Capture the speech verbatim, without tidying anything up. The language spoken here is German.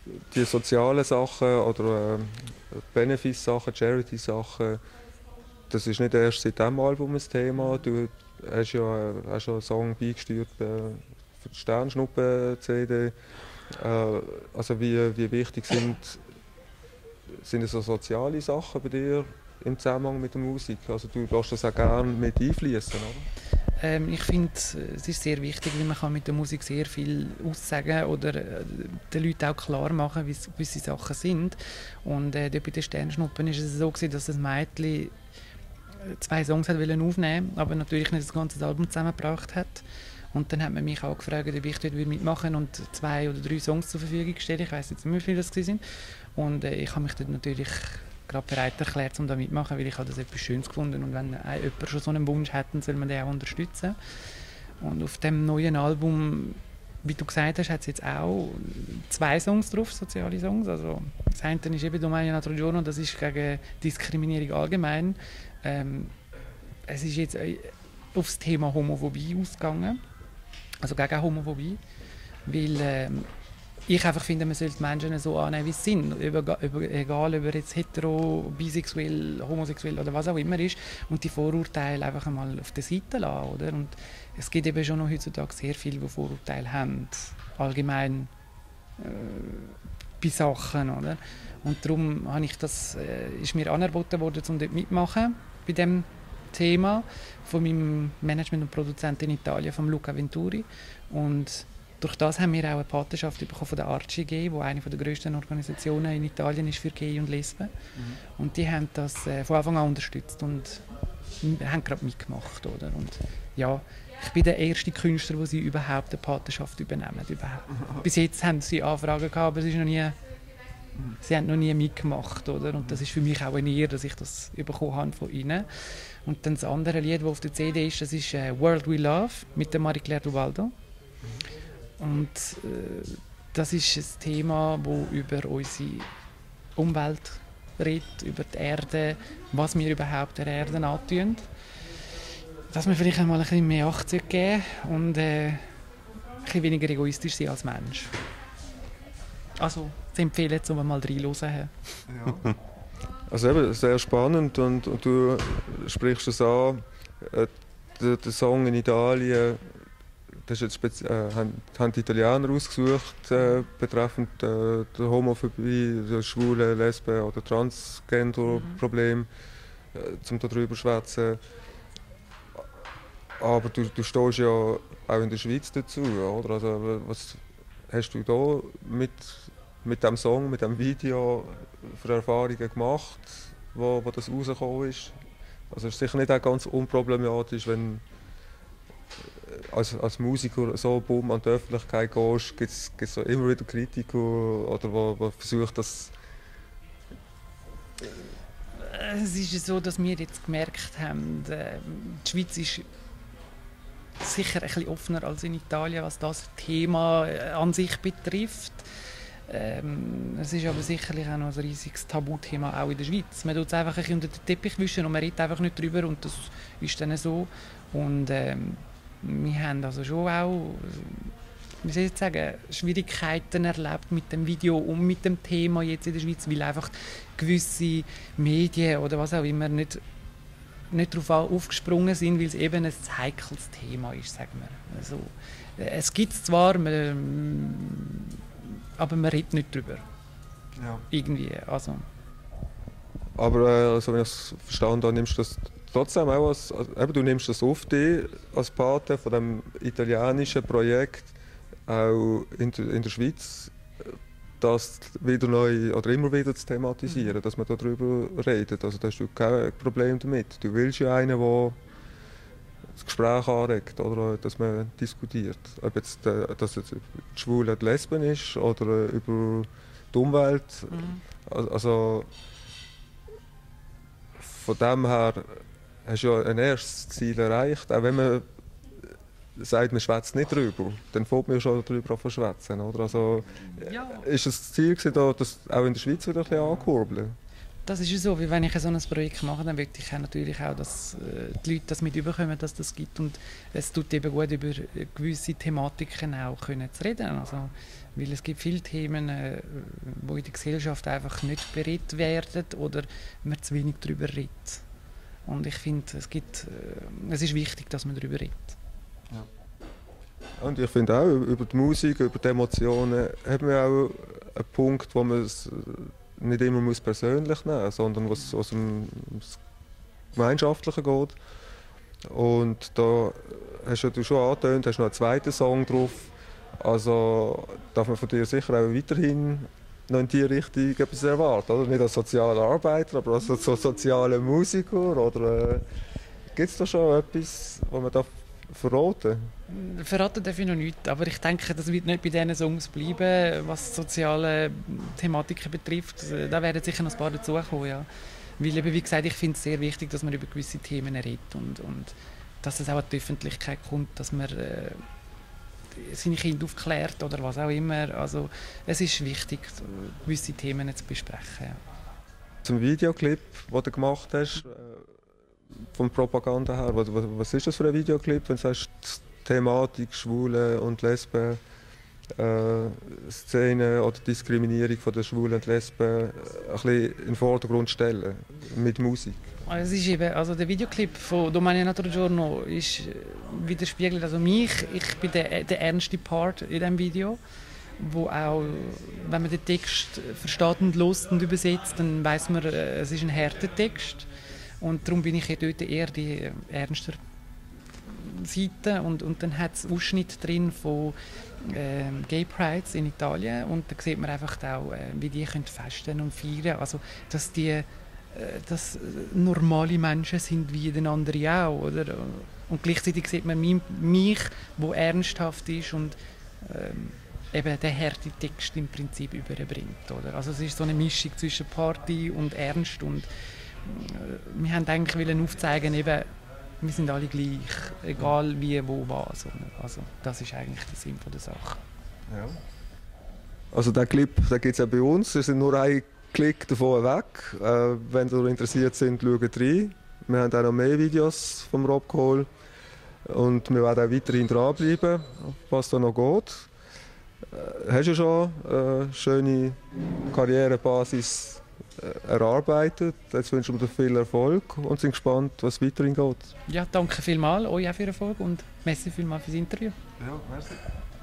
die sozialen Sachen oder äh, Benefits-Sachen, Charity-Sachen, das ist nicht erst seit diesem Album ein Thema. Du hast ja, hast ja einen Song beigesteuert äh, für die Sternschnuppen-C D. Äh, also wie, wie wichtig sind, sind so soziale Sachen bei dir im Zusammenhang mit der Musik? Also du lässt das auch gerne mit einfließen, oder? Ähm, ich finde, es ist sehr wichtig, weil man kann mit der Musik sehr viel aussagen oder äh, den Leuten auch klar machen, wie gewisse Sachen sind. Und äh, dort bei den Sternschnuppen war es so gewesen, dass das Mädchen zwei Songs hat aufnehmen wollte, aber natürlich nicht das ganze Album zusammengebracht hat. Und dann hat man mich auch gefragt, ob ich dort mitmachen würde und zwei oder drei Songs zur Verfügung stellen. Ich weiß jetzt nicht, wie viele das waren. Und äh, ich habe mich dort natürlich gerade bereit erklärt, um da mitmachen, weil ich habe das etwas Schönes gefunden. Und wenn äh, jemand schon so einen Wunsch hat, dann soll man den auch unterstützen. Und auf dem neuen Album, wie du gesagt hast, hat es jetzt auch zwei Songs drauf, soziale Songs. Also das eine ist eben «Domani un altro giorno», das ist gegen Diskriminierung allgemein. Ähm, es ist jetzt äh, aufs Thema Homophobie ausgegangen, also gegen Homophobie, weil ähm, ich einfach finde, man sollte Menschen so annehmen, wie sie sind, über, über, egal ob er jetzt hetero, bisexuell, homosexuell oder was auch immer ist, und die Vorurteile einfach einmal auf der Seite lassen, oder? Und es gibt eben schon noch heutzutage sehr viele, die Vorurteile haben, allgemein äh, bei Sachen, oder? Und darum habe ich das, äh, ist mir angeboten worden, um dort mitmachen bei dem Thema von meinem Management und Produzenten in Italien, von Luca Venturi. Und durch das haben wir auch eine Patenschaft bekommen von der Arci G, die eine der grössten Organisationen in Italien ist für Gay und Lesben. Mhm. Und die haben das äh, von Anfang an unterstützt und haben gerade mitgemacht, oder? Und ja, ich bin der erste Künstler, der sie überhaupt eine Patenschaft übernehmen. Überhaupt. Bis jetzt haben sie Anfragen gehabt, aber es ist noch nie, sie haben noch nie mitgemacht, oder? Und das ist für mich auch eine Ehre, dass ich das bekommen habe von ihnen. Und dann das andere Lied, das auf der C D ist, das ist äh, «World We Love» mit der Marie-Claire Duvaldo. Und äh, das ist ein Thema, das über unsere Umwelt redet, über die Erde, was wir überhaupt der Erde antun. Dass wir vielleicht einmal ein bisschen mehr Acht geben und äh, ein bisschen weniger egoistisch sein als Mensch. Also, zu empfehlen, um mal reinzuhören. Ja. Also eben, sehr spannend und, und du sprichst es an, äh, der, der Song in Italien, das ist jetzt äh, haben, haben die Italiener ausgesucht, äh, betreffend äh, der Homophobie, der schwule, Lesben- oder Transgender-Problem, mhm. äh, um darüber zu schwätzen. Aber du, du stehst ja auch in der Schweiz dazu, oder? Also, was hast du da mit, mit dem Song, mit dem Video für Erfahrungen gemacht, wo, wo das rausgekommen ist? Also es ist sicher nicht auch ganz unproblematisch, wenn als, als Musiker so bumm an die Öffentlichkeit gehst, gibt es so immer wieder Kritiker, oder wo, wo versucht das... Es ist so, dass wir jetzt gemerkt haben, die Schweiz ist sicher ein bisschen offener als in Italien, was das Thema an sich betrifft. Ähm, es ist aber sicherlich auch noch ein riesiges Tabuthema auch in der Schweiz. Man tut es einfach ein bisschen unter den Teppich wischen und man redet einfach nicht drüber und das ist dann so. Und ähm, wir haben also schon auch, wie soll ich sagen, Schwierigkeiten erlebt mit dem Video und mit dem Thema jetzt in der Schweiz, weil einfach gewisse Medien oder was auch immer nicht, nicht darauf aufgesprungen sind, weil es eben ein heikles Thema ist, sagen wir. Also, es gibt es zwar, man, aber man redet nicht drüber. Ja. Irgendwie, also. Aber äh, also, wenn ich es verstanden habe, nimmst du das trotzdem auch als, also, eben, du nimmst das auf dich als Pate von dem italienischen Projekt auch in der, in der Schweiz, das wieder neu oder immer wieder zu thematisieren, mhm. dass man darüber redet. Also da hast du kein Problem damit. Du willst ja einen, der das Gespräch anregt oder dass man diskutiert. Ob jetzt, äh, dass es die Schwule die Lesben ist oder über die Umwelt. Mhm. Also von dem her hast du ja ein erstes Ziel erreicht, auch wenn man sagt, man schwätzt nicht drüber, dann fängt man schon darüber an zu schwätzen, oder? Also, ja. Ist das Ziel gewesen, das auch in der Schweiz wieder ein bisschen ankurbeln? Das ist ja so, wie wenn ich so ein Projekt mache, dann möchte ich auch natürlich auch, dass äh, die Leute das mit überkommen, dass das gibt, und es tut eben gut, über gewisse Thematiken auch können zu reden. Also, weil es gibt viele Themen, äh, wo in der Gesellschaft einfach nicht berät werden oder man zu wenig darüber redet. Und ich finde, es gibt, äh, es ist wichtig, dass man darüber redet. Ja. Und ich finde auch, über die Musik, über die Emotionen, haben wir auch einen Punkt, wo man es nicht immer muss persönlich nehmen muss, sondern was aus dem Gemeinschaftlichen geht. Und da hast du schon angetönt, hast noch einen zweiten Song drauf. Also darf man von dir sicher auch weiterhin noch in die Richtung etwas erwarten, oder? Nicht als sozialer Arbeiter, aber als so sozialer Musiker, oder äh, gibt es da schon etwas, was man da verraten? Verraten darf ich noch nichts, aber ich denke, das wird nicht bei diesen Songs bleiben, was soziale Thematiken betrifft. Da werden sicher noch ein paar dazukommen, ja. Weil eben, wie gesagt, ich finde es sehr wichtig, dass man über gewisse Themen redet und, und dass es auch an die Öffentlichkeit kommt, dass man äh, seine Kinder aufklärt oder was auch immer. Also es ist wichtig, gewisse Themen zu besprechen. Ja. Zum Videoclip, den du gemacht hast, von Propaganda her, was ist das für ein Videoclip, wenn du sagst, die Thematik Schwule und Lesben, äh, Szene oder Diskriminierung von der Schwulen und Lesben ein bisschen in den Vordergrund stellen, mit Musik? Also es ist eben, also der Videoclip von Domani un altro giorno ist, widerspiegelt also mich, ich bin der, der ernste Part in diesem Video, wo auch, wenn man den Text versteht und hört und übersetzt, dann weiss man, es ist ein harter Text. Und darum bin ich dort eher die ernster Seite. Und, und dann hat es Ausschnitte drin von äh, Gay Prides in Italien. Und da sieht man einfach auch, äh, wie die können festen und feiern. Also, dass die äh, dass normale Menschen sind wie den anderen auch. Oder? Und gleichzeitig sieht man mich, der ernsthaft ist und ähm, eben den harten Text im Prinzip überbringt. Oder? Also es ist so eine Mischung zwischen Party und Ernst. Und wir haben eigentlich aufzeigen, eben, wir sind alle gleich, egal wie, wo, was. Also das ist eigentlich der Sinn der Sache. Ja. Also den Clip gibt es auch bei uns, wir sind nur ein Klick davon weg. Äh, wenn ihr interessiert sind, schaut rein. Wir haben auch noch mehr Videos vom Rob Kohl und wir werden auch weiterhin dranbleiben, was da noch geht. Äh, hast du schon eine schöne Karrierebasis erarbeitet. Jetzt wünschen wir dir viel Erfolg und sind gespannt, was weiterhin geht. Ja, danke vielmals, euch auch für den Erfolg und merci vielmals fürs Interview. Ja, merci.